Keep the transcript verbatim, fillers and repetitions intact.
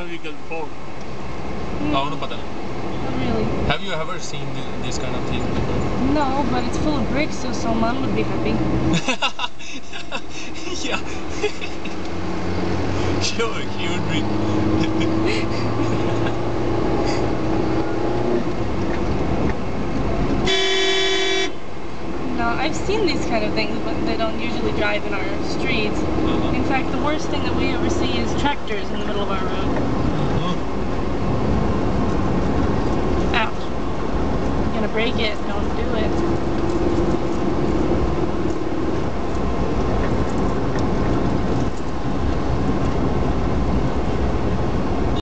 vehicle before? Mm, Oh, no, pata. not really. Have you ever seen the, this kind of thing before? No, but it's full of bricks, so Salman would be happy. Yeah. Sure, he would be. No, I've seen these kind of things, but they don't usually drive in our streets. Uh-huh. In fact, the worst thing that we ever see is tractors in the middle of our road. Uh-huh. Ouch. I'm gonna break it. Don't do it.